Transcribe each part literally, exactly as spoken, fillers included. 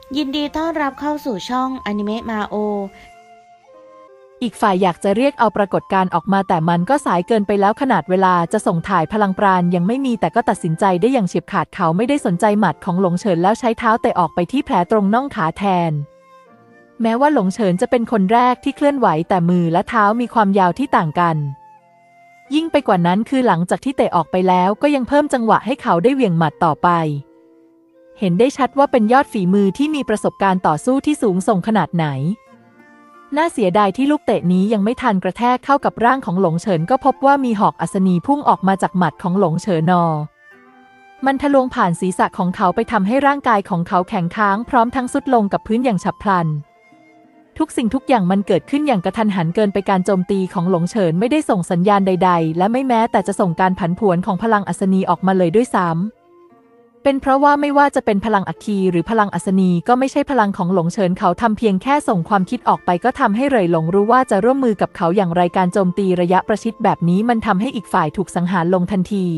ยินดีต้อนรับเข้าสู่ช่องอนิเมะมาโออีกฝ่ายอยากจะเรียกเอาปรากฏการณ์ออกมาแต่มันก็สายเกินไปแล้วขนาดเวลาจะส่งถ่ายพลังปราณยังไม่มีแต่ก็ตัดสินใจได้อย่างเฉียบขาดเขาไม่ได้สนใจหมัดของหลงเฉินแล้วใช้เท้าเตะออกไปที่แผลตรงน่องขาแทนแม้ว่าหลงเฉินจะเป็นคนแรกที่เคลื่อนไหวแต่มือและเท้ามีความยาวที่ต่างกันยิ่งไปกว่านั้นคือหลังจากที่เตะออกไปแล้วก็ยังเพิ่มจังหวะให้เขาได้เหวี่ยงหมัดต่อไปเห็นได้ชัดว่าเป็นยอดฝีมือที่มีประสบการณ์ต่อสู้ที่สูงส่งขนาดไหนน่าเสียดายที่ลูกเตะนี้ยังไม่ทันกระแทกเข้ากับร่างของหลงเฉินก็พบว่ามีหอกอัศนีพุ่งออกมาจากหมัดของหลงเฉินนอมันทะลวงผ่านศีรษะของเขาไปทำให้ร่างกายของเขาแข็งค้างพร้อมทั้งสุดลงกับพื้นอย่างฉับพลันทุกสิ่งทุกอย่างมันเกิดขึ้นอย่างกระทันหันเกินไปการโจมตีของหลงเฉินไม่ได้ส่งสัญญาณใดๆและไม่แม้แต่จะส่งการผันผวนของพลังอัศนีออกมาเลยด้วยซ้ำเป็นเพราะว่าไม่ว่าจะเป็นพลังอัคคีหรือพลังอัศนีก็ไม่ใช่พลังของหลงเฉินเขาทำเพียงแค่ส่งความคิดออกไปก็ทำให้เหร่ยหลงรู้ว่าจะร่วมมือกับเขาอย่างไรการโจมตีระยะประชิดแบบนี้มันทำให้อีกฝ่ายถูกสังหารลงทันที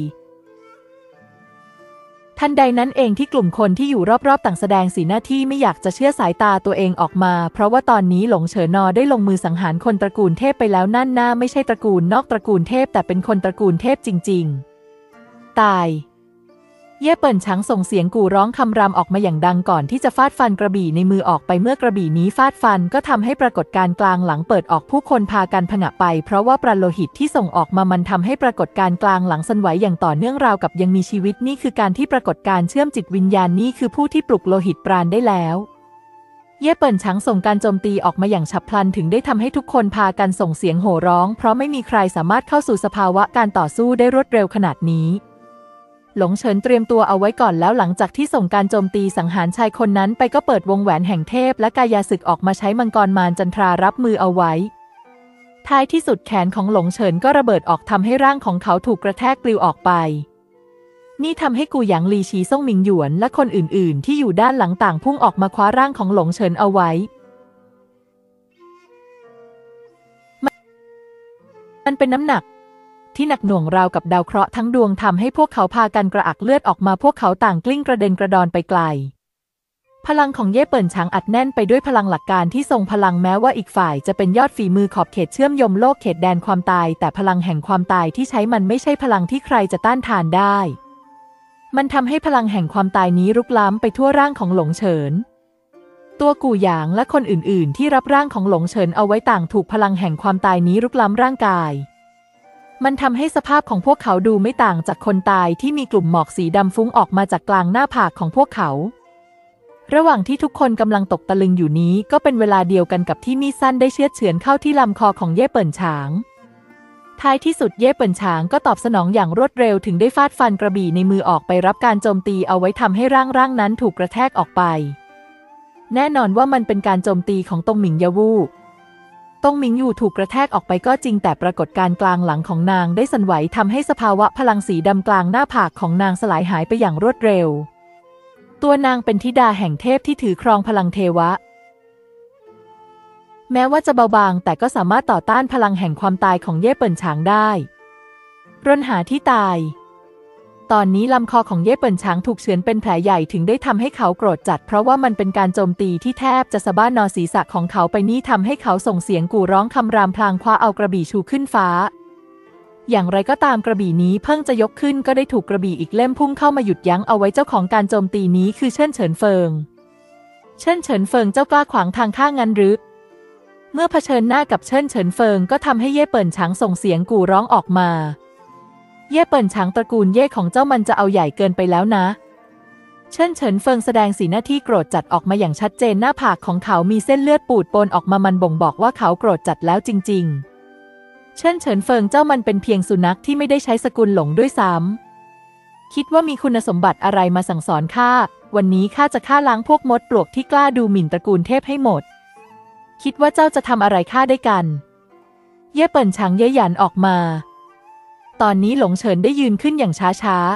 ทันใดนั้นเองที่กลุ่มคนที่อยู่รอบๆต่างแสดงสีหน้าที่ไม่อยากจะเชื่อสายตาตัวเองออกมาเพราะว่าตอนนี้หลงเฉินนอได้ลงมือสังหารคนตระกูลเทพไปแล้วนั่นน่าไม่ใช่ตระกูลนอกตระกูลเทพแต่เป็นคนตระกูลเทพจริงๆตายเย่เปิ่นช้างส่งเสียงกู่ร้องคำรามออกมาอย่างดังก่อนที่จะฟาดฟันกระบี่ในมือออกไปเมื่อกระบี่นี้ฟาดฟันก็ทำให้ปรากฏการณ์กลางหลังเปิดออกผู้คนพากันผงะไปเพราะว่าปราณโลหิตที่ส่งออกมามันทำให้ปรากฏการณ์กลางหลังสั่นไหวอย่างต่อเนื่องราวกับยังมีชีวิตนี่คือการที่ปรากฏการณ์เชื่อมจิตวิญญาณนี่คือผู้ที่ปลุกโลหิตปราณได้แล้วเย่เปิ่นช้างส่งการโจมตีออกมาอย่างฉับพลันถึงได้ทำให้ทุกคนพากันส่งเสียงโห่ร้องเพราะไม่มีใครสามารถเข้าสู่สภาวะการต่อสู้ได้รวดเร็วขนาดนี้หลงเฉินเตรียมตัวเอาไว้ก่อนแล้วหลังจากที่ส่งการโจมตีสังหารชายคนนั้นไปก็เปิดวงแหวนแห่งเทพและกายาศึกออกมาใช้มังกรมารจันทรารับมือเอาไว้ท้ายที่สุดแขนของหลงเฉินก็ระเบิดออกทำให้ร่างของเขาถูกกระแทกปลิวออกไปนี่ทำให้กูหยางลีชีซ่งหมิงหยวนและคนอื่นๆที่อยู่ด้านหลังต่างพุ่งออกมาคว้าร่างของหลงเฉินเอาไว้มันเป็นน้ำหนักที่หนักหน่วงราวกับดาวเคราะห์ทั้งดวงทำให้พวกเขาพากันกระอักเลือดออกมาพวกเขาต่างกลิ้งกระเด็นกระดอนไปไกลพลังของเย่เปิ่นช้างอัดแน่นไปด้วยพลังหลักการที่ทรงพลังแม้ว่าอีกฝ่ายจะเป็นยอดฝีมือขอบเขตเชื่อมโยงโลกเขตแดนความตายแต่พลังแห่งความตายที่ใช้มันไม่ใช่พลังที่ใครจะต้านทานได้มันทำให้พลังแห่งความตายนี้รุกล้ำไปทั่วร่างของหลงเฉินตัวกู่หยางและคนอื่นๆที่รับร่างของหลงเฉินเอาไว้ต่างถูกพลังแห่งความตายนี้รุกล้ำร่างกายมันทำให้สภาพของพวกเขาดูไม่ต่างจากคนตายที่มีกลุ่มหมอกสีดำฟุ้งออกมาจากกลางหน้าผากของพวกเขาระหว่างที่ทุกคนกำลังตกตะลึงอยู่นี้ก็เป็นเวลาเดียวกันกับที่มีดสั้นได้เชือดเฉือนเข้าที่ลำคอของเย่เปิ่นฉางท้ายที่สุดเย่เปิ่นฉางก็ตอบสนองอย่างรวดเร็วถึงได้ฟาดฟันกระบี่ในมือออกไปรับการโจมตีเอาไว้ทำให้ร่างร่างนั้นถูกกระแทกออกไปแน่นอนว่ามันเป็นการโจมตีของตงหมิงยาวู่ตงหมิงอยู่ถูกกระแทกออกไปก็จริงแต่ปรากฏการณ์กลางหลังของนางได้สั่นไหวทำให้สภาวะพลังสีดำกลางหน้าผากของนางสลายหายไปอย่างรวดเร็วตัวนางเป็นธิดาแห่งเทพที่ถือครองพลังเทวะแม้ว่าจะเบาบางแต่ก็สามารถต่อต้านพลังแห่งความตายของเย่เปิ่นฉางได้รนหาที่ตายตอนนี้ลำคอของเย่เปิ่นฉางถูกเฉือนเป็นแผลใหญ่ถึงได้ทำให้เขาโกรธจัดเพราะว่ามันเป็นการโจมตีที่แทบจะสะบ้านนอศีรษะของเขาไปนี่ทำให้เขาส่งเสียงกู่ร้องคำรามพลางคว้าเอากระบี่ชูขึ้นฟ้าอย่างไรก็ตามกระบี่นี้เพิ่งจะยกขึ้นก็ได้ถูกกระบี่อีกเล่มพุ่งเข้ามาหยุดยั้งเอาไว้เจ้าของการโจมตีนี้คือเชิ่นเฉินเฟิงเชิ่นเฉินเฟิงเจ้ากล้าขวางทางข้างั้นหรือเมื่อเผชิญหน้ากับเชิ่นเฉินเฟิงก็ทำให้เย่เปิ่นฉางส่งเสียงกู่ร้องออกมาเย่เปิ่นฉางตระกูลเย่ของเจ้ามันจะเอาใหญ่เกินไปแล้วนะเชิ่นเฉินเฟิงแสดงสีหน้าที่โกรธจัดออกมาอย่างชัดเจนหน้าผากของเขามีเส้นเลือดปูดปนออกมามันบ่งบอกว่าเขาโกรธจัดแล้วจริงๆเชิ่นเฉินเฟิงเจ้ามันเป็นเพียงสุนัขที่ไม่ได้ใช้สกุลหลงด้วยซ้ำคิดว่ามีคุณสมบัติอะไรมาสั่งสอนข้าวันนี้ข้าจะฆ่าล้างพวกมดปลวกที่กล้าดูหมิ่นตระกูลเทพให้หมดคิดว่าเจ้าจะทำอะไรข้าได้กันเย่เปิ่นฉางเย้ยหยันออกมาตอนนี้หลงเฉินได้ยืนขึ้นอย่างช้า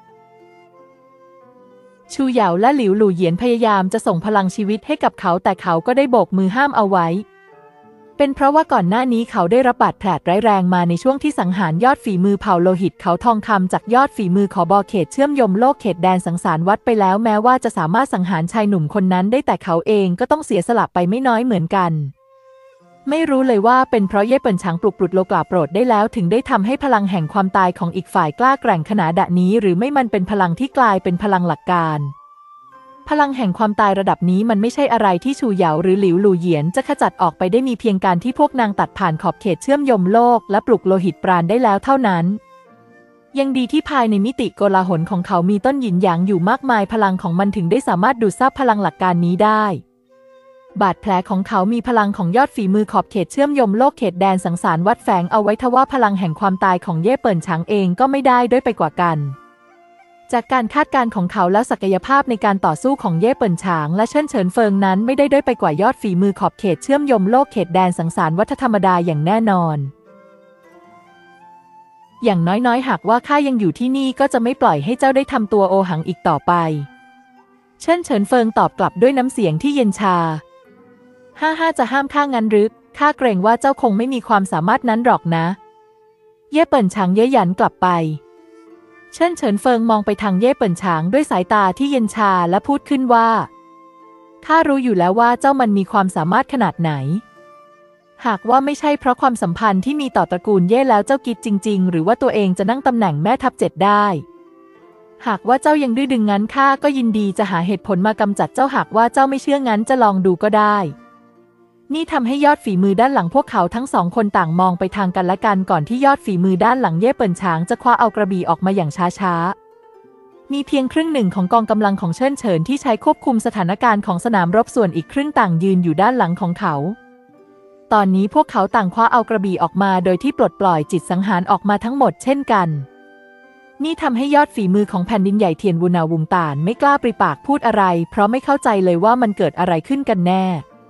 ๆชูเหยาและหลิวหลู่เหยียนพยายามจะส่งพลังชีวิตให้กับเขาแต่เขาก็ได้โบกมือห้ามเอาไว้เป็นเพราะว่าก่อนหน้านี้เขาได้รับบาดแผลร้ายแรงมาในช่วงที่สังหารยอดฝีมือเผ่าโลหิตเขาทองคำจากยอดฝีมือขอบอเขตเชื่อมโยงโลกเขตแดนสังสารวัดไปแล้วแม้ว่าจะสามารถสังหารชายหนุ่มคนนั้นได้แต่เขาเองก็ต้องเสียสละไปไม่น้อยเหมือนกันไม่รู้เลยว่าเป็นเพราะเย่เปิ่นฉางปลุกปลุกโลกาโปรดได้แล้วถึงได้ทำให้พลังแห่งความตายของอีกฝ่ายกล้าแกร่งขนาดนี้หรือไม่มันเป็นพลังที่กลายเป็นพลังหลักการพลังแห่งความตายระดับนี้มันไม่ใช่อะไรที่ชูเหยาหรือหลิวหลู่เหยียนจะขจัดออกไปได้มีเพียงการที่พวกนางตัดผ่านขอบเขตเชื่อมโยงโลกและปลุกโลหิตปราณได้แล้วเท่านั้นยังดีที่ภายในมิติโกลาหลของเขามีต้นหยินหยางอยู่มากมายพลังของมันถึงได้สามารถดูดซับพลังหลักการนี้ได้บาดแผลของเขามีพลังของยอดฝีมือขอบเขตเชื่อมโยงโลกเขตแดนสังสารวัดแฝงเอาไว้ทว่าพลังแห่งความตายของเย่เปิ่นฉางเองก็ไม่ได้ด้อยไปกว่ากันจากการคาดการณ์ของเขาแล้วศักยภาพในการต่อสู้ของเย่เปิ่นฉางและเชิ่นเฉินเฟิงนั้นไม่ได้ด้อยไปกว่ายอดฝีมือขอบเขตเชื่อมโยงโลกเขตแดนสังสารวัฏธรรมดาอย่างแน่นอนอย่างน้อยๆหากว่าข้ายังอยู่ที่นี่ก็จะไม่ปล่อยให้เจ้าได้ทำตัวโอหังอีกต่อไปเชิ่นเฉินเฟิงตอบกลับด้วยน้ำเสียงที่เย็นชาห้าห้าจะห้ามข้างั้นหรือข้าเกรงว่าเจ้าคงไม่มีความสามารถนั้นหรอกนะเย่เปิ่นฉางเย้ยหยันกลับไปเชิ่นเฉินเฟิงมองไปทางเย่เปิ่นฉางด้วยสายตาที่เย็นชาและพูดขึ้นว่าข้ารู้อยู่แล้วว่าเจ้ามันมีความสามารถขนาดไหนหากว่าไม่ใช่เพราะความสัมพันธ์ที่มีต่อตระกูลเย่แล้วเจ้ากิดจริงๆหรือว่าตัวเองจะนั่งตำแหน่งแม่ทัพเจ็ดได้หากว่าเจ้ายังดื้อดึงงั้นข้าก็ยินดีจะหาเหตุผลมากำจัดเจ้าหากว่าเจ้าไม่เชื่องั้นจะลองดูก็ได้นี่ทำให้ยอดฝีมือด้านหลังพวกเขาทั้งสองคนต่างมองไปทางกันและกันก่อนที่ยอดฝีมือด้านหลังเย่เปิ่นฉางจะคว้าเอากระบี่ออกมาอย่างช้าๆมีเพียงครึ่งหนึ่งของกองกำลังของเชิ่นเฉินที่ใช้ควบคุมสถานการณ์ของสนามรบส่วนอีกครึ่งต่างยืนอยู่ด้านหลังของเขาตอนนี้พวกเขาต่างคว้าเอากระบี่ออกมาโดยที่ปลดปล่อยจิตสังหารออกมาทั้งหมดเช่นกันนี่ทำให้ยอดฝีมือของแผ่นดินใหญ่เทียนวูนาวุงต่านไม่กล้าปริปากพูดอะไรเพราะไม่เข้าใจเลยว่ามันเกิดอะไรขึ้นกันแน่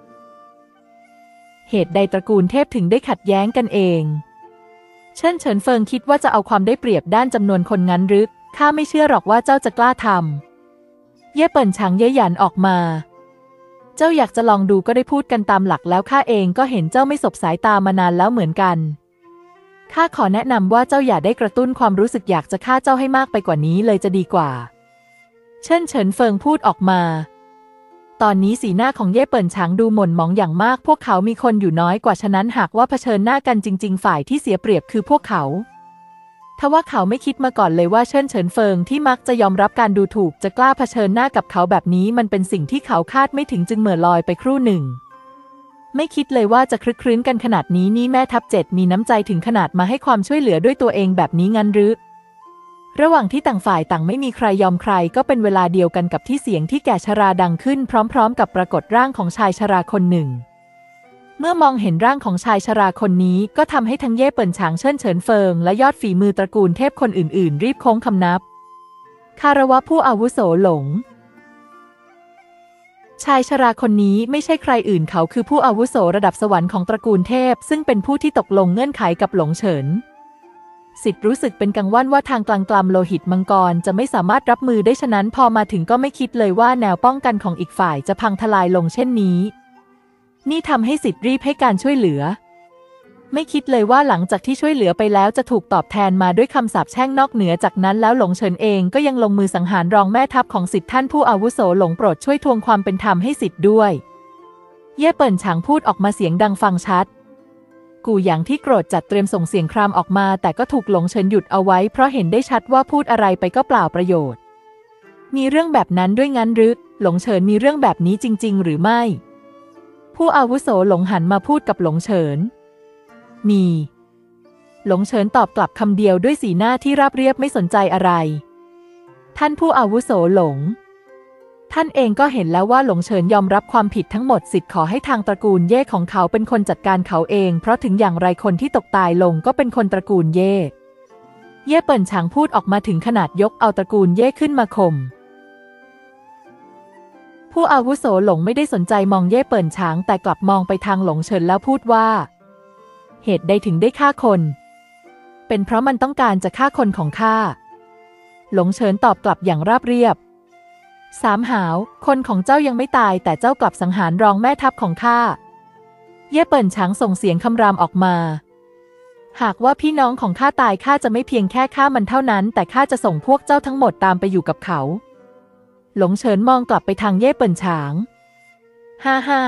เหตุใดตระกูลเทพถึงได้ขัดแย้งกันเองเชิ่นเฉินเฟิงคิดว่าจะเอาความได้เปรียบด้านจำนวนคนงั้นหรือข้าไม่เชื่อหรอกว่าเจ้าจะกล้าทำเย่เปิ่นฉางเย้ยหยันออกมาเจ้าอยากจะลองดูก็ได้พูดกันตามหลักแล้วข้าเองก็เห็นเจ้าไม่สบสายตามานานแล้วเหมือนกันข้าขอแนะนำว่าเจ้าอย่าได้กระตุ้นความรู้สึกอยากจะฆ่าเจ้าให้มากไปกว่านี้เลยจะดีกว่าเชิ่นเฉินเฟิงพูดออกมาตอนนี้สีหน้าของเย่เปิ่นฉางดูหม่นหมองอย่างมากพวกเขามีคนอยู่น้อยกว่าฉะนั้นหากว่าเผชิญหน้ากันจริงๆฝ่ายที่เสียเปรียบคือพวกเขาทว่าเขาไม่คิดมาก่อนเลยว่าเชิ่นเฉินเฟิงที่มักจะยอมรับการดูถูกจะกล้าเผชิญหน้ากับเขาแบบนี้มันเป็นสิ่งที่เขาคาดไม่ถึงจึงเหม่อลอยไปครู่หนึ่งไม่คิดเลยว่าจะคลึกครื้นกันขนาดนี้นี่แม่ทัพเจ็ดมีน้ำใจถึงขนาดมาให้ความช่วยเหลือด้วยตัวเองแบบนี้งั้นหรือระหว่างที่ต่างฝ่ายต่างไม่มีใครยอมใครก็เป็นเวลาเดียวกันกับที่เสียงที่แก่ชราดังขึ้นพร้อมๆกับปรากฏร่างของชายชราคนหนึ่งเมื่อมองเห็นร่างของชายชราคนนี้ก็ทำให้ทั้งเย่เปิ่นฉางเชิ่นเฉินเฟิงและยอดฝีมือตระกูลเทพคนอื่นๆรีบโค้งคำนับคารวะผู้อาวุโสหลงชายชราคนนี้ไม่ใช่ใครอื่นเขาคือผู้อาวุโสระดับสวรรค์ของตระกูลเทพซึ่งเป็นผู้ที่ตกลงเงื่อนไขกับหลงเฉินสิทธิ์รู้สึกเป็นกังวลว่าทางกลางกลำโลหิตมังกรจะไม่สามารถรับมือได้ฉะนั้นพอมาถึงก็ไม่คิดเลยว่าแนวป้องกันของอีกฝ่ายจะพังทลายลงเช่นนี้นี่ทำให้สิทธิ์รีบให้การช่วยเหลือไม่คิดเลยว่าหลังจากที่ช่วยเหลือไปแล้วจะถูกตอบแทนมาด้วยคำสาปแช่งนอกเหนือจากนั้นแล้วหลงเฉินเองก็ยังลงมือสังหารรองแม่ทัพของสิทธิ์ท่านผู้อาวุโสหลงโปรดช่วยทวงความเป็นธรรมให้สิทธิ์ด้วยเย่เปิ่นฉางพูดออกมาเสียงดังฟังชัดกูหยางที่โกรธจัดเตรียมส่งเสียงครามออกมาแต่ก็ถูกหลงเฉินหยุดเอาไว้เพราะเห็นได้ชัดว่าพูดอะไรไปก็เปล่าประโยชน์มีเรื่องแบบนั้นด้วยงั้นหรือหลงเฉินมีเรื่องแบบนี้จริงๆหรือไม่ผู้อาวุโสหลงหันมาพูดกับหลงเฉินมีหลงเฉินตอบกลับคำเดียวด้วยสีหน้าที่ราบเรียบไม่สนใจอะไรท่านผู้อาวุโสหลงท่านเองก็เห็นแล้วว่าหลงเฉินยอมรับความผิดทั้งหมดสิทธิ์ขอให้ทางตระกูลเย่ของเขาเป็นคนจัดการเขาเองเพราะถึงอย่างไรคนที่ตกตายลงก็เป็นคนตระกูลเย่เย่เปิ่นฉางพูดออกมาถึงขนาดยกเอาตระกูลเย่ขึ้นมาข่มผู้อาวุโสหลงไม่ได้สนใจมองเย่เปิ่นฉางแต่กลับมองไปทางหลงเฉินแล้วพูดว่าเหตุใดถึงได้ฆ่าคนเป็นเพราะมันต้องการจะฆ่าคนของข้าหลงเฉินตอบกลับอย่างราบเรียบสามหาวคนของเจ้ายังไม่ตายแต่เจ้ากลับสังหารรองแม่ทัพของข้าเย่เปิ่นฉางส่งเสียงคำรามออกมาหากว่าพี่น้องของข้าตายข้าจะไม่เพียงแค่ฆ่ามันเท่านั้นแต่ข้าจะส่งพวกเจ้าทั้งหมดตามไปอยู่กับเขาหลงเฉินมองกลับไปทางเย่เปิ่นฉางฮ่าฮ่า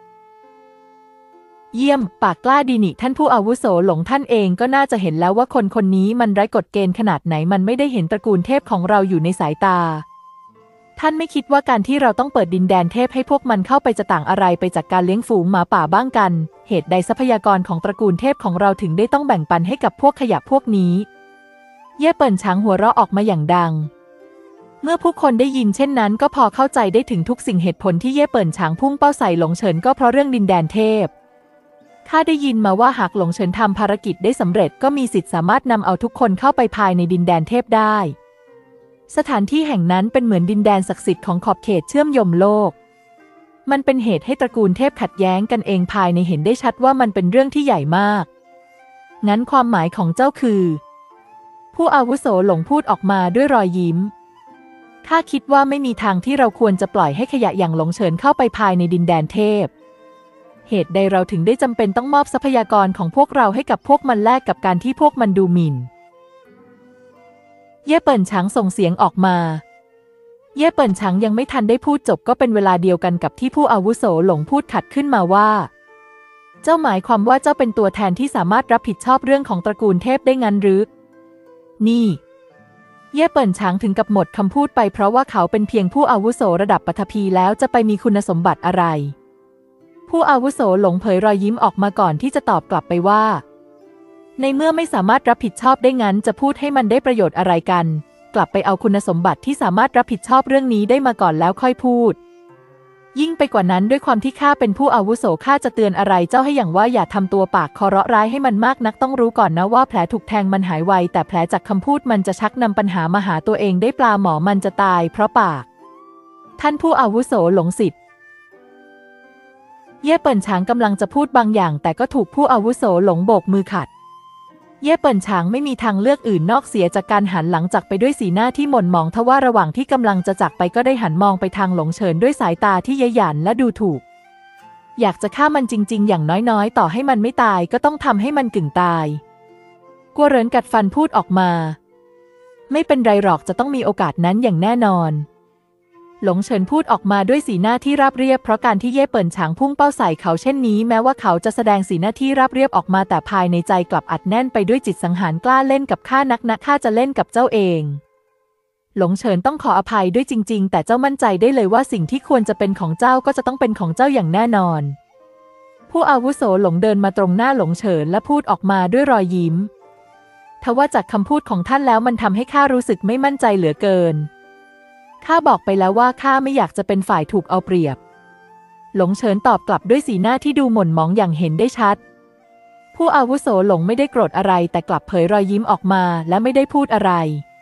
เยี่ยมปากกล้าดีนี่ท่านผู้อาวุโสหลงท่านเองก็น่าจะเห็นแล้วว่าคนคนนี้มันไร้กฎเกณฑ์ขนาดไหนมันไม่ได้เห็นตระกูลเทพของเราอยู่ในสายตาท่านไม่คิดว่าการที่เราต้องเปิดดินแดนเทพให้พวกมันเข้าไปจะต่างอะไรไปจากการเลี้ยงฝูงหมาป่าบ้างกันเหตุใดทรัพยากรของตระกูลเทพของเราถึงได้ต้องแบ่งปันให้กับพวกขยะพวกนี้เย่เปิ่นฉางหัวเราะออกมาอย่างดังเมื่อผู้คนได้ยินเช่นนั้นก็พอเข้าใจได้ถึงทุกสิ่งเหตุผลที่เย่เปิ่นฉางพุ่งเป้าใส่หลงเฉินก็เพราะเรื่องดินแดนเทพข้าได้ยินมาว่าหากหลงเฉินทำภารกิจได้สำเร็จก็มีสิทธิ์สามารถนำเอาทุกคนเข้าไปภายในดินแดนเทพได้สถานที่แห่งนั้นเป็นเหมือนดินแดนศักดิ์สิทธิ์ของขอบเขตเชื่อมโยงโลกมันเป็นเหตุให้ตระกูลเทพขัดแย้งกันเองภายในเห็นได้ชัดว่ามันเป็นเรื่องที่ใหญ่มากงั้นความหมายของเจ้าคือผู้อาวุโสหลงพูดออกมาด้วยรอยยิ้มข้าคิดว่าไม่มีทางที่เราควรจะปล่อยให้ขยะอย่างหลงเฉินเข้าไปภายในดินแดนเทพเหตุใดเราถึงได้จำเป็นต้องมอบทรัพยากรของพวกเราให้กับพวกมันแลกกับการที่พวกมันดูหมิ่นเย่เปิ่นฉางส่งเสียงออกมาเย่เปิ่นฉางยังไม่ทันได้พูดจบก็เป็นเวลาเดียวกันกับที่ผู้อาวุโสหลงพูดขัดขึ้นมาว่าเจ้าหมายความว่าเจ้าเป็นตัวแทนที่สามารถรับผิดชอบเรื่องของตระกูลเทพได้งั้นหรือนี่เย่เปิ่นฉางถึงกับหมดคำพูดไปเพราะว่าเขาเป็นเพียงผู้อาวุโสระดับปฐพีแล้วจะไปมีคุณสมบัติอะไรผู้อาวุโสหลงเผยรอยยิ้มออกมาก่อนที่จะตอบกลับไปว่าในเมื่อไม่สามารถรับผิดชอบได้งั้นจะพูดให้มันได้ประโยชน์อะไรกันกลับไปเอาคุณสมบัติที่สามารถรับผิดชอบเรื่องนี้ได้มาก่อนแล้วค่อยพูดยิ่งไปกว่านั้นด้วยความที่ข้าเป็นผู้อาวุโสข้าจะเตือนอะไรเจ้าให้อย่างว่าอย่าทำตัวปากคอเราะร้ายให้มันมากนักต้องรู้ก่อนนะว่าแผลถูกแทงมันหายไวแต่แผลจากคำพูดมันจะชักนำปัญหามาหาตัวเองได้ปลาหมอมันจะตายเพราะปากท่านผู้อาวุโสหลงสิทธิ์เย่เปิ่นฉางกำลังจะพูดบางอย่างแต่ก็ถูกผู้อาวุโสหลงโบกมือขัดเย่เปิ่นฉางไม่มีทางเลือกอื่นนอกเสียจากการหันหลังจากไปด้วยสีหน้าที่หม่นหมองทว่าระหว่างที่กำลังจะจากไปก็ได้หันมองไปทางหลงเฉินด้วยสายตาที่เย้ยหยันและดูถูกอยากจะฆ่ามันจริงๆอย่างน้อยๆต่อให้มันไม่ตายก็ต้องทำให้มันกึ่งตายกัวเหรินกัดฟันพูดออกมาไม่เป็นไรหรอกจะต้องมีโอกาสนั้นอย่างแน่นอนหลงเฉินพูดออกมาด้วยสีหน้าที่ราบเรียบเพราะการที่เย่เปิ่นฉางพุ่งเป้าใส่เขาเช่นนี้แม้ว่าเขาจะแสดงสีหน้าที่ราบเรียบออกมาแต่ภายในใจกลับอัดแน่นไปด้วยจิตสังหารกล้าเล่นกับข้านักนะข้าจะเล่นกับเจ้าเองหลงเฉินต้องขออภัยด้วยจริงๆแต่เจ้ามั่นใจได้เลยว่าสิ่งที่ควรจะเป็นของเจ้าก็จะต้องเป็นของเจ้าอย่างแน่นอนผู้อาวุโสหลงเดินมาตรงหน้าหลงเฉินและพูดออกมาด้วยรอยยิ้มทว่าจากคำพูดของท่านแล้วมันทำให้ข้ารู้สึกไม่มั่นใจเหลือเกินข้าบอกไปแล้วว่าข้าไม่อยากจะเป็นฝ่ายถูกเอาเปรียบหลงเฉินตอบกลับด้วยสีหน้าที่ดูหม่นหมองอย่างเห็นได้ชัดผู้อาวุโสหลงไม่ได้โกรธอะไรแต่กลับเผยรอยยิ้มออกมาและไม่ได้พูดอะไร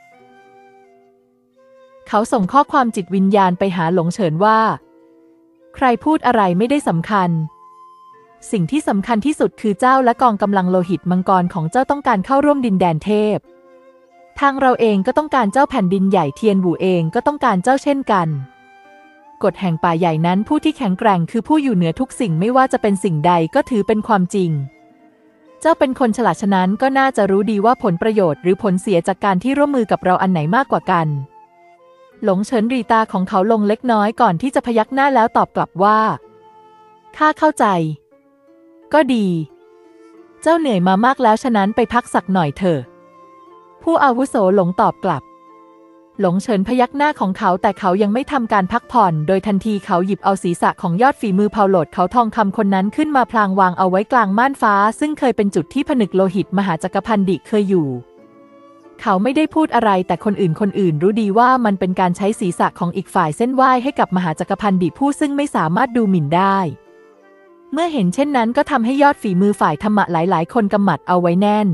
เขาส่งข้อความจิตวิญญาณไปหาหลงเฉินว่าใครพูดอะไรไม่ได้สำคัญสิ่งที่สำคัญที่สุดคือเจ้าและกองกำลังโลหิตมังกรของเจ้าต้องการเข้าร่วมดินแดนเทพทางเราเองก็ต้องการเจ้าแผ่นดินใหญ่เทียนหูเองก็ต้องการเจ้าเช่นกันกฎแห่งป่าใหญ่นั้นผู้ที่แข็งแกร่งคือผู้อยู่เหนือทุกสิ่งไม่ว่าจะเป็นสิ่งใดก็ถือเป็นความจริงเจ้าเป็นคนฉลาดฉะนั้นก็น่าจะรู้ดีว่าผลประโยชน์หรือผลเสียจากการที่ร่วมมือกับเราอันไหนมากกว่ากันหลงเฉินรีตาของเขาลงเล็กน้อยก่อนที่จะพยักหน้าแล้วตอบกลับว่าข้าเข้าใจก็ดีเจ้าเหนื่อยมามากแล้วฉะนั้นไปพักสักหน่อยเถอะผู้อาวุโสหลงตอบกลับหลงเฉินพยักหน้าของเขาแต่เขายังไม่ทำการพักผ่อนโดยทันทีเขาหยิบเอาศีรษะของยอดฝีมือเผาโหลดเขาทองคำคนนั้นขึ้นมาพลางวางเอาไว้กลางม่านฟ้าซึ่งเคยเป็นจุดที่ผนึกโลหิตมหาจักรพรรดิเคยอยู่เขาไม่ได้พูดอะไรแต่คนอื่นคนอื่นรู้ดีว่ามันเป็นการใช้ศีรษะของอีกฝ่ายเส้นไหว้ให้กับมหาจักรพรรดิผู้ซึ่งไม่สามารถดูหมิ่นได้เมื่อเห็นเช่นนั้นก็ทำให้ยอดฝีมือฝ่ายธรรมะหลายๆคนกำหมัดเอาไว้แน่น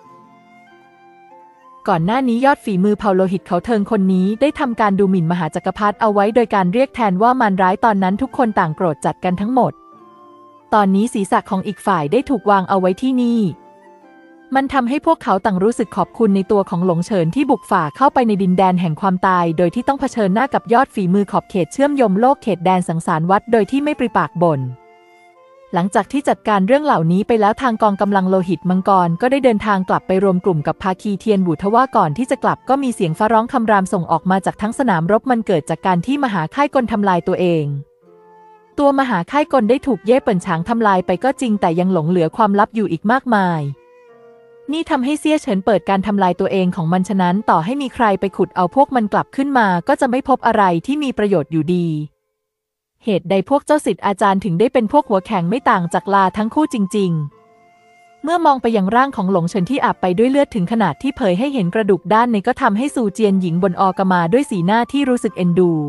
ก่อนหน้านี้ยอดฝีมือเผาโลหิตเขาเทิงคนนี้ได้ทำการดูหมิ่นมหาจักรพรรดิเอาไว้โดยการเรียกแทนว่ามารร้ายตอนนั้นทุกคนต่างโกรธจัดกันทั้งหมดตอนนี้ศีรษะของอีกฝ่ายได้ถูกวางเอาไว้ที่นี่มันทำให้พวกเขาต่างรู้สึกขอบคุณในตัวของหลงเฉินที่บุกฝ่าเข้าไปในดินแดนแห่งความตายโดยที่ต้องเผชิญหน้ากับยอดฝีมือขอบเขตเชื่อมโยงโลกเขตแดนสังสารวัฏโดยที่ไม่ปริปากบ่นหลังจากที่จัดการเรื่องเหล่านี้ไปแล้วทางกองกำลังโลหิตมังกรก็ได้เดินทางกลับไปรวมกลุ่มกับภาคีเทียนบูทว่าก่อนที่จะกลับก็มีเสียงฟ้าร้องคำรามส่งออกมาจากทั้งสนามรบมันเกิดจากการที่มหาค่ายกลทำลายตัวเองตัวมหาค่ายกลได้ถูกเย่เปิ่นฉางทำลายไปก็จริงแต่ยังหลงเหลือความลับอยู่อีกมากมายนี่ทำให้เซี่ยเฉินเปิดการทำลายตัวเองของมันฉะนั้นต่อให้มีใครไปขุดเอาพวกมันกลับขึ้นมาก็จะไม่พบอะไรที่มีประโยชน์อยู่ดีเหตุใดพวกเจ้าศิษย์อาจารย์ถึงได้เป็นพวกหัวแข็งไม่ต่างจากลาทั้งคู่จริงๆเมื่อมองไปยังร่างของหลงเฉินที่อาบไปด้วยเลือดถึงขนาดที่เผยให้เห็นกระดูกด้านในก็ทำให้ซูเจียนหญิงบนอกมาด้วยสีหน้าที่รู้สึกเอ็นดู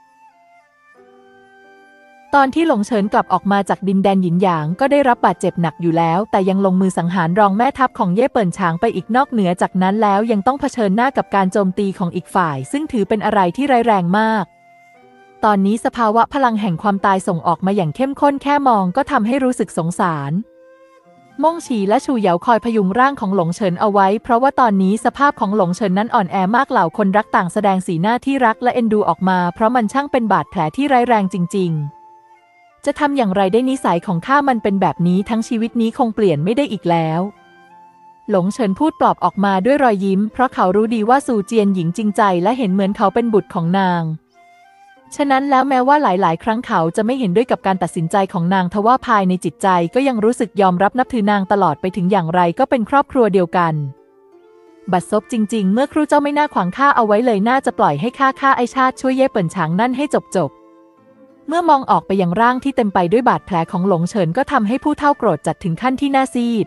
ตอนที่หลงเฉินกลับออกมาจากดินแดนหยินหยางก็ได้รับบาดเจ็บหนักอยู่แล้วแต่ยังลงมือสังหารรองแม่ทัพของเย่เปิ่นฉางไปอีกนอกเหนือจากนั้นแล้วยังต้องเผชิญหน้ากับการโจมตีของอีกฝ่ายซึ่งถือเป็นอะไรที่ร้ายแรงมากตอนนี้สภาวะพลังแห่งความตายส่งออกมาอย่างเข้มข้นแค่มองก็ทำให้รู้สึกสงสารม่งฉีและชูเหยาคอยพยุงร่างของหลงเฉินเอาไว้เพราะว่าตอนนี้สภาพของหลงเฉินนั้นอ่อนแอมากเหล่าคนรักต่างแสดงสีหน้าที่รักและเอ็นดูออกมาเพราะมันช่างเป็นบาดแผลที่ร้ายแรงจริงๆจะทำอย่างไรได้นิสัยของข้ามันเป็นแบบนี้ทั้งชีวิตนี้คงเปลี่ยนไม่ได้อีกแล้วหลงเฉินพูดปลอบออกมาด้วยรอยยิ้มเพราะเขารู้ดีว่าซูเจียนหญิงจริงใจและเห็นเหมือนเขาเป็นบุตรของนางฉะนั้นแล้วแม้ว่าหลายๆครั้งเขาจะไม่เห็นด้วยกับการตัดสินใจของนางทว่าภายในจิตใจก็ยังรู้สึกยอมรับนับถือนางตลอดไปถึงอย่างไรก็เป็นครอบครัวเดียวกันบัดซบจริงๆเมื่อครูเจ้าไม่น่าขวางข้าเอาไว้เลยน่าจะปล่อยให้ข้าฆ่าไอชาติช่วยเย่เปิ่นฉางนั่นให้จบๆเมื่อมองออกไปยังร่างที่เต็มไปด้วยบาดแผลของหลงเฉินก็ทำให้ผู้เฒ่าโกรธจัดถึงขั้นที่หน้าซีด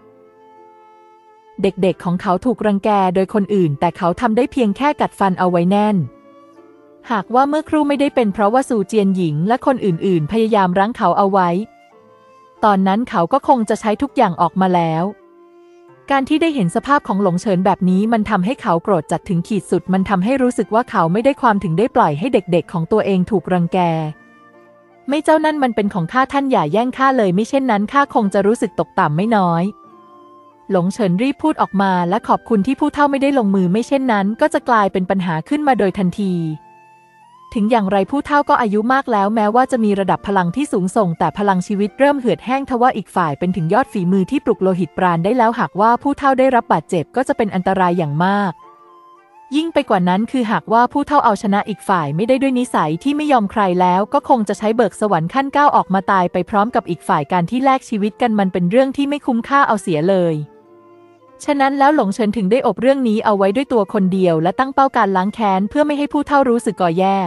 เด็กๆของเขาถูกรังแกโดยคนอื่นแต่เขาทำได้เพียงแค่กัดฟันเอาไว้แน่นหากว่าเมื่อครู่ไม่ได้เป็นเพราะว่าซูเจียนหญิงและคนอื่นๆพยายามรั้งเขาเอาไว้ตอนนั้นเขาก็คงจะใช้ทุกอย่างออกมาแล้วการที่ได้เห็นสภาพของหลงเฉินแบบนี้มันทำให้เขาโกรธจัดถึงขีดสุดมันทำให้รู้สึกว่าเขาไม่ได้ความถึงได้ปล่อยให้เด็กๆของตัวเองถูกรังแกไม่เจ้านั่นมันเป็นของข้าท่านอย่าแย่งข้าเลยไม่เช่นนั้นข้าคงจะรู้สึกตกต่ำไม่น้อยหลงเฉินรีบพูดออกมาและขอบคุณที่ผู้เฒ่าไม่ได้ลงมือไม่เช่นนั้นก็จะกลายเป็นปัญหาขึ้นมาโดยทันทีถึงอย่างไรผู้เฒ่าก็อายุมากแล้วแม้ว่าจะมีระดับพลังที่สูงส่งแต่พลังชีวิตเริ่มเหือดแห้งทว่าอีกฝ่ายเป็นถึงยอดฝีมือที่ปลุกโลหิตปราณได้แล้วหากว่าผู้เฒ่าได้รับบาดเจ็บก็จะเป็นอันตรายอย่างมากยิ่งไปกว่านั้นคือหากว่าผู้เฒ่าเอาชนะอีกฝ่ายไม่ได้ด้วยนิสัยที่ไม่ยอมใครแล้วก็คงจะใช้เบิกสวรรค์ขั้นเก้าออกมาตายไปพร้อมกับอีกฝ่ายการที่แลกชีวิตกันมันเป็นเรื่องที่ไม่คุ้มค่าเอาเสียเลยฉะนั้นแล้วหลงเฉินถึงได้อบเรื่องนี้เอาไว้ด้วยตัวคนเดียวและตั้งเป้าการล้างแค้นเพื่อไม่ให้ผู้เฒ่ารู้สึกก่อแย่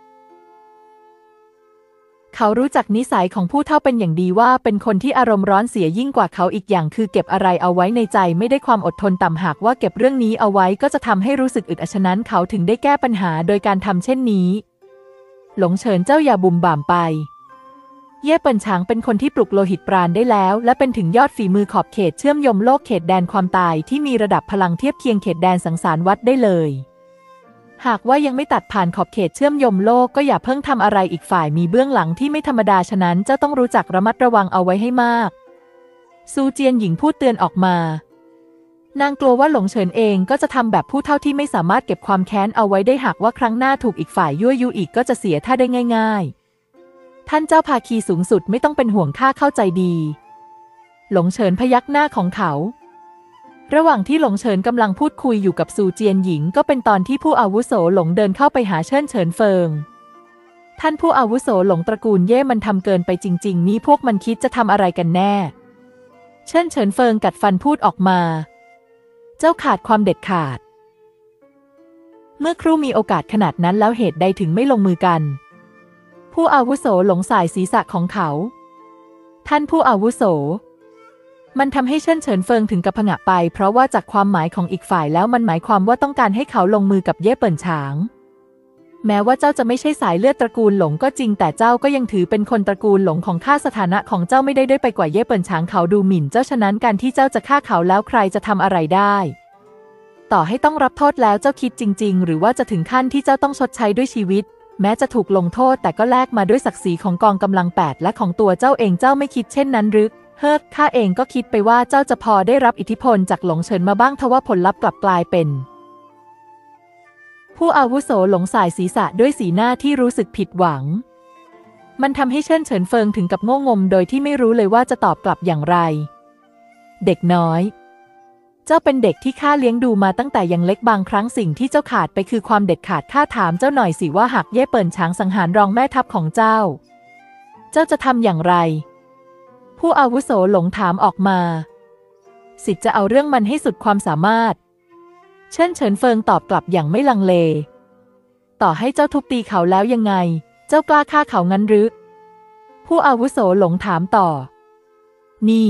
เขารู้จักนิสัยของผู้เฒ่าเป็นอย่างดีว่าเป็นคนที่อารมณ์ร้อนเสียยิ่งกว่าเขาอีกอย่างคือเก็บอะไรเอาไว้ในใจไม่ได้ความอดทนต่ำหากว่าเก็บเรื่องนี้เอาไว้ก็จะทำให้รู้สึกอึดอัดฉะนั้นเขาถึงได้แก้ปัญหาโดยการทำเช่นนี้หลงเฉินเจ้าอย่าบุ่มบ่ามไปเย่เปิ่นฉางเป็นคนที่ปลุกโลหิตปราณได้แล้วและเป็นถึงยอดฝีมือขอบเขตเชื่อมโยงโลกเขตแดนความตายที่มีระดับพลังเทียบเคียงเขตแดนสังสารวัฏได้เลยหากว่ายังไม่ตัดผ่านขอบเขตเชื่อมโยงโลกก็อย่าเพิ่งทำอะไรอีกฝ่ายมีเบื้องหลังที่ไม่ธรรมดาฉะนั้นเจ้าต้องรู้จักระมัดระวังเอาไว้ให้มากซูเจียนหญิงพูดเตือนออกมานางกลัวว่าหลงเฉินเองก็จะทำแบบผู้เฒ่าที่ไม่สามารถเก็บความแค้นเอาไว้ได้หากว่าครั้งหน้าถูกอีกฝ่ายยั่วยุอีกก็จะเสียท่าได้ง่ายๆท่านเจ้าภาคีสูงสุดไม่ต้องเป็นห่วงข้าเข้าใจดีหลงเฉินพยักหน้าของเขาระหว่างที่หลงเฉินกำลังพูดคุยอยู่กับซูเจียนหญิงก็เป็นตอนที่ผู้อาวุโสหลงเดินเข้าไปหาเชิญเฉินเฟิงท่านผู้อาวุโสหลงตระกูลเย่มันทำเกินไปจริงๆนี่พวกมันคิดจะทำอะไรกันแน่เชิญเฉินเฟิงกัดฟันพูดออกมาเจ้าขาดความเด็ดขาดเมื่อครู่มีโอกาสขนาดนั้นแล้วเหตุใดถึงไม่ลงมือกันผู้อาวุโสหลงสายศีรษะของเขาท่านผู้อาวุโสมันทำให้เชิญเฉินเฟิงถึงกับผงะไปเพราะว่าจากความหมายของอีกฝ่ายแล้วมันหมายความว่าต้องการให้เขาลงมือกับเย่เปิ่นฉางแม้ว่าเจ้าจะไม่ใช่สายเลือดตระกูลหลงก็จริงแต่เจ้าก็ยังถือเป็นคนตระกูลหลงของข้าสถานะของเจ้าไม่ได้ด้อยไปกว่าเย่เปิ่นฉางเขาดูหมิ่นเจ้าฉะนั้นการที่เจ้าจะฆ่าเขาแล้วใครจะทำอะไรได้ต่อให้ต้องรับโทษแล้วเจ้าคิดจริงๆหรือว่าจะถึงขั้นที่เจ้าต้องชดใช้ด้วยชีวิตแม้จะถูกลงโทษแต่ก็แลกมาด้วยศักดิ์ศรีของกองกำลังแปดและของตัวเจ้าเองเจ้าไม่คิดเช่นนั้นหรือเฮิร์ข้าเองก็คิดไปว่าเจ้าจะพอได้รับอิทธิพลจากหลงเฉินมาบ้างทว่าผลลัพธ์กลับกลายเป็นผู้อาวุโสหลงสายศีรษะด้วยสีหน้าที่รู้สึกผิดหวังมันทำให้เชิญเฉินเฟิงถึงกับโง่งมโดยที่ไม่รู้เลยว่าจะตอบกลับอย่างไรเด็กน้อยเจ้าเป็นเด็กที่ข้าเลี้ยงดูมาตั้งแต่ยังเล็กบางครั้งสิ่งที่เจ้าขาดไปคือความเด็ดขาดข้าถามเจ้าหน่อยสิว่าหากเย่เปิ่นฉางสังหารรองแม่ทัพของเจ้าเจ้าจะทำอย่างไรผู้อาวุโสหลงถามออกมาสิทธิ์จะเอาเรื่องมันให้สุดความสามารถเชิญเฉินเฟิงตอบกลับอย่างไม่ลังเลต่อให้เจ้าทุบตีเขาแล้วยังไงเจ้ากล้าฆ่าเขางั้นหรือผู้อาวุโสหลงถามต่อนี่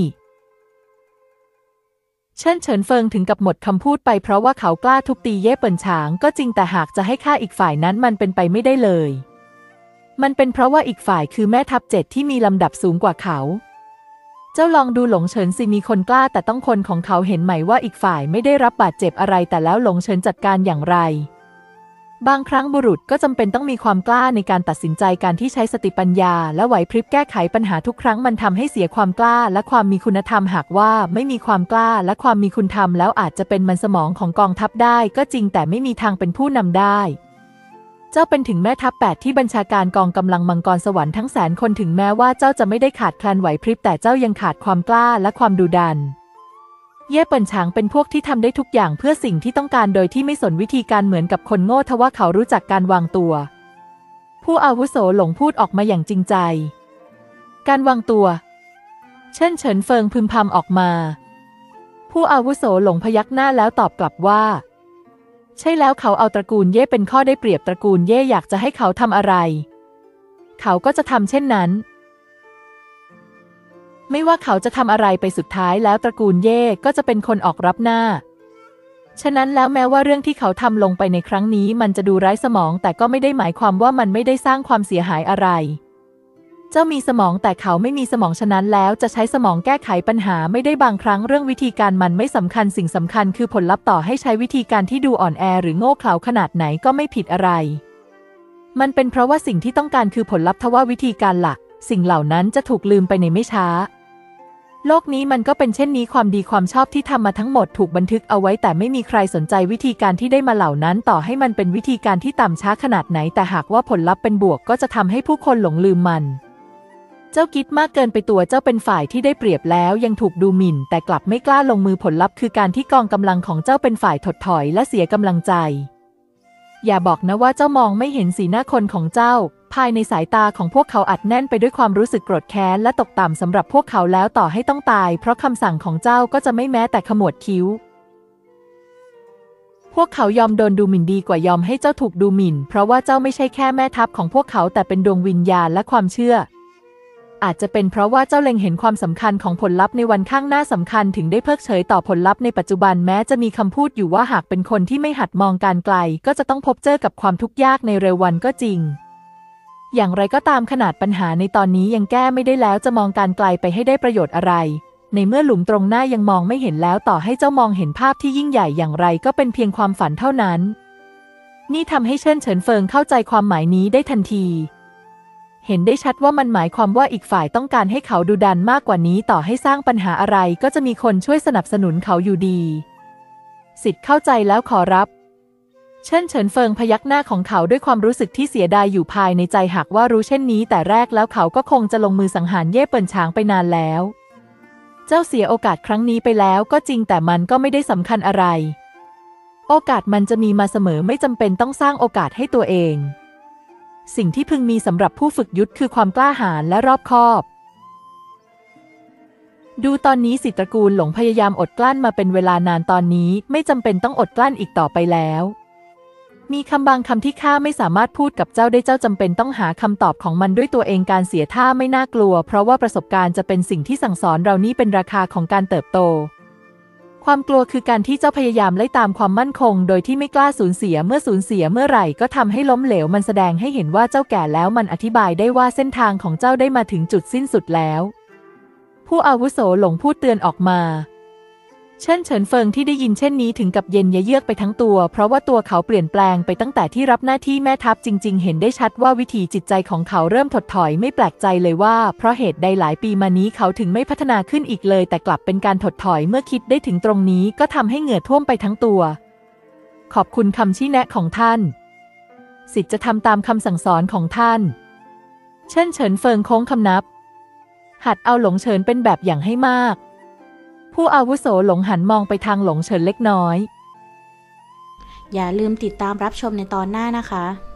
เชิญเฉินเฟิงถึงกับหมดคำพูดไปเพราะว่าเขากล้าทุบตีเย่เปิ่นฉางก็จริงแต่หากจะให้ฆ่าอีกฝ่ายนั้นมันเป็นไปไม่ได้เลยมันเป็นเพราะว่าอีกฝ่ายคือแม่ทัพเจ็ดที่มีลำดับสูงกว่าเขาเจ้าลองดูหลงเฉินสิมีคนกล้าแต่ต้องคนของเขาเห็นไหมว่าอีกฝ่ายไม่ได้รับบาดเจ็บอะไรแต่แล้วหลงเฉินจัดการอย่างไรบางครั้งบุรุษก็จำเป็นต้องมีความกล้าในการตัดสินใจการที่ใช้สติปัญญาและไหวพริบแก้ไขปัญหาทุกครั้งมันทำให้เสียความกล้าและความมีคุณธรรมหากว่าไม่มีความกล้าและความมีคุณธรรมแล้วอาจจะเป็นมันสมองของกองทัพได้ก็จริงแต่ไม่มีทางเป็นผู้นำได้เจ้าเป็นถึงแม่ทัพแปดที่บัญชาการกองกำลังมังกรสวรรค์ทั้งแสนคนถึงแม้ว่าเจ้าจะไม่ได้ขาดแคลนไหวพริบแต่เจ้ายังขาดความกล้าและความดุดันเย่เปิ่นฉางเป็นพวกที่ทำได้ทุกอย่างเพื่อสิ่งที่ต้องการโดยที่ไม่สนวิธีการเหมือนกับคนโง่ทว่าเขารู้จักการวางตัวผู้อาวุโสหลงพูดออกมาอย่างจริงใจการวางตัวเชิญเฉินเฟิงพึมพำออกมาผู้อาวุโสหลงพยักหน้าแล้วตอบกลับว่าใช่แล้วเขาเอาตระกูลเย่เป็นข้อได้เปรียบตระกูลเย่อยากจะให้เขาทำอะไรเขาก็จะทำเช่นนั้นไม่ว่าเขาจะทำอะไรไปสุดท้ายแล้วตระกูลเย่ก็จะเป็นคนออกรับหน้าฉะนั้นแล้วแม้ว่าเรื่องที่เขาทำลงไปในครั้งนี้มันจะดูไร้สมองแต่ก็ไม่ได้หมายความว่ามันไม่ได้สร้างความเสียหายอะไรเจ้ามีสมองแต่เขาไม่มีสมองฉะนั้นแล้วจะใช้สมองแก้ไขปัญหาไม่ได้บางครั้งเรื่องวิธีการมันไม่สำคัญสิ่งสำคัญคือผลลัพธ์ต่อให้ใช้วิธีการที่ดูอ่อนแอหรือโง่เขลาขนาดไหนก็ไม่ผิดอะไรมันเป็นเพราะว่าสิ่งที่ต้องการคือผลลัพธ์ทว่าวิธีการหลักสิ่งเหล่านั้นจะถูกลืมไปในไม่ช้าโลกนี้มันก็เป็นเช่นนี้ความดีความชอบที่ทำมาทั้งหมดถูกบันทึกเอาไว้แต่ไม่มีใครสนใจวิธีการที่ได้มาเหล่านั้นต่อให้มันเป็นวิธีการที่ต่ำช้าขนาดไหนแต่หากว่าผลลัพธ์เป็นบวกก็จะทำให้ผู้คนหลงลืมมันเจ้าคิดมากเกินไปตัวเจ้าเป็นฝ่ายที่ได้เปรียบแล้วยังถูกดูหมิ่นแต่กลับไม่กล้าลงมือผลลัพธ์คือการที่กองกำลังของเจ้าเป็นฝ่ายถดถอยและเสียกำลังใจอย่าบอกนะว่าเจ้ามองไม่เห็นสีหน้าคนของเจ้าภายในสายตาของพวกเขาอัดแน่นไปด้วยความรู้สึกโกรธแค้นและตกต่ำสำหรับพวกเขาแล้วต่อให้ต้องตายเพราะคำสั่งของเจ้าก็จะไม่แม้แต่ขมวดคิ้วพวกเขายอมโดนดูหมิ่นดีกว่ายอมให้เจ้าถูกดูหมิ่นเพราะว่าเจ้าไม่ใช่แค่แม่ทัพของพวกเขาแต่เป็นดวงวิญญาณและความเชื่ออาจจะเป็นเพราะว่าเจ้าเล็งเห็นความสำคัญของผลลัพธ์ในวันข้างหน้าสำคัญถึงได้เพิกเฉยต่อผลลัพธ์ในปัจจุบันแม้จะมีคำพูดอยู่ว่าหากเป็นคนที่ไม่หัดมองการไกลก็จะต้องพบเจอกับความทุกข์ยากในเร็ววันก็จริงอย่างไรก็ตามขนาดปัญหาในตอนนี้ยังแก้ไม่ได้แล้วจะมองการไกลไปให้ได้ประโยชน์อะไรในเมื่อหลุมตรงหน้ายังมองไม่เห็นแล้วต่อให้เจ้ามองเห็นภาพที่ยิ่งใหญ่อย่างไรก็เป็นเพียงความฝันเท่านั้นนี่ทำให้เชิญเฉินเฟิงเข้าใจความหมายนี้ได้ทันทีเห็นได้ชัดว่ามันหมายความว่าอีกฝ่ายต้องการให้เขาดุดันมากกว่านี้ต่อให้สร้างปัญหาอะไรก็จะมีคนช่วยสนับสนุนเขาอยู่ดีสิทธิ์เข้าใจแล้วขอรับเชิญเฉินเฟิงพยักหน้าของเขาด้วยความรู้สึกที่เสียดายอยู่ภายในใจหากว่ารู้เช่นนี้แต่แรกแล้วเขาก็คงจะลงมือสังหารเย่เปิ่นฉางไปนานแล้วเจ้าเสียโอกาสครั้งนี้ไปแล้วก็จริงแต่มันก็ไม่ได้สำคัญอะไรโอกาสมันจะมีมาเสมอไม่จำเป็นต้องสร้างโอกาสให้ตัวเองสิ่งที่พึงมีสำหรับผู้ฝึกยุทธคือความกล้าหาญและรอบคอบดูตอนนี้สิตระกูลหลงพยายามอดกลั้นมาเป็นเวลานานตอนนี้ไม่จำเป็นต้องอดกลั้นอีกต่อไปแล้วมีคำบางคำที่ข้าไม่สามารถพูดกับเจ้าได้เจ้าจำเป็นต้องหาคำตอบของมันด้วยตัวเองการเสียท่าไม่น่ากลัวเพราะว่าประสบการณ์จะเป็นสิ่งที่สั่งสอนเรานี่เป็นราคาของการเติบโตความกลัวคือการที่เจ้าพยายามไล่ตามความมั่นคงโดยที่ไม่กล้าสูญเสียเมื่อสูญเสียเมื่อไหร่ก็ทำให้ล้มเหลวมันแสดงให้เห็นว่าเจ้าแก่แล้วมันอธิบายได้ว่าเส้นทางของเจ้าได้มาถึงจุดสิ้นสุดแล้วผู้อาวุโสหลงพูดเตือนออกมาเชิญเฉินเฟิงที่ได้ยินเช่นนี้ถึงกับเย็นเยือกไปทั้งตัวเพราะว่าตัวเขาเปลี่ยนแปลงไปตั้งแต่ที่รับหน้าที่แม่ทัพจริงๆเห็นได้ชัดว่าวิถีจิตใจของเขาเริ่มถดถอยไม่แปลกใจเลยว่าเพราะเหตุใดหลายปีมานี้เขาถึงไม่พัฒนาขึ้นอีกเลยแต่กลับเป็นการถดถอยเมื่อคิดได้ถึงตรงนี้ก็ทำให้เหงื่อท่วมไปทั้งตัวขอบคุณคำชี้แนะของท่านสิทธิ์จะทำตามคำสั่งสอนของท่านเช่นเฉินเฟิงโค้งคำนับหัดเอาหลงเฉินเป็นแบบอย่างให้มากผู้อาวุโสหลงหันมองไปทางหลงเฉินเล็กน้อยอย่าลืมติดตามรับชมในตอนหน้านะคะ